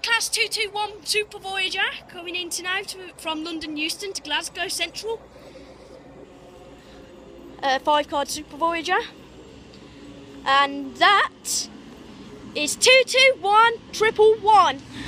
Class 221 Super Voyager coming in tonight from London Euston to Glasgow Central. 5-card Super Voyager. And that is 221111.